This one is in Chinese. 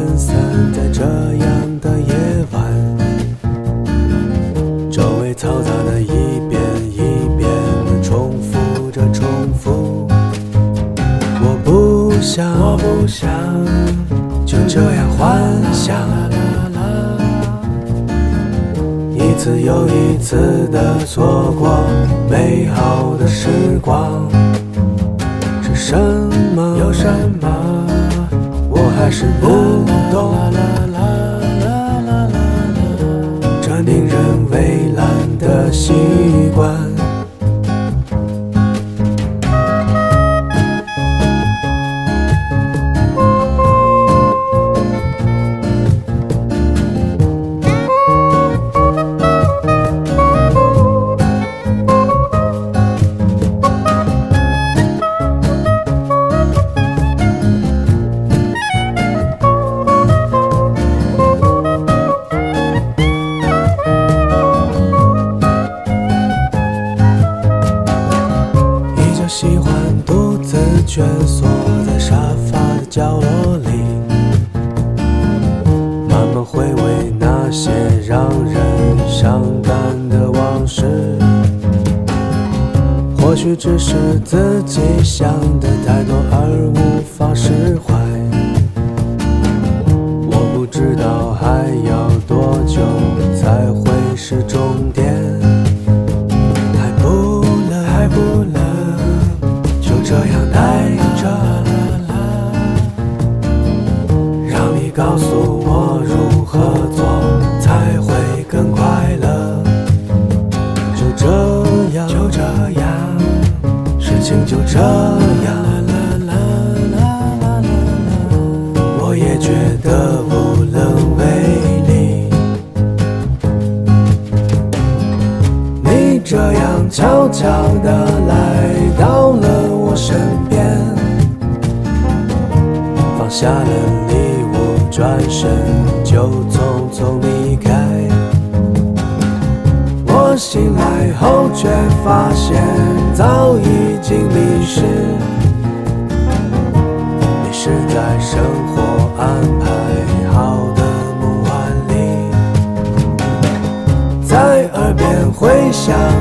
散在这样的夜晚，周围嘈杂的一遍一遍地重复着重复。我不想就这样幻想，一次又一次地错过美好的时光。是什么？有什么？我还是不懂。这令人蔚蓝的习惯。喜欢独自蜷缩在沙发的角落里，慢慢回味那些让人伤感的往事。或许只是自己想的太多而无法释怀，我不知道还要多久才会是终点。还不冷就这样待着，让你告诉我如何做才会更快乐。就这样，事情就这样，我也觉得无能为力。你这样悄悄地来到了我身边，放下了礼物，转身就匆匆离开。我醒来后却发现早已经迷失，你是在生活安排好的梦幻里，在耳边回响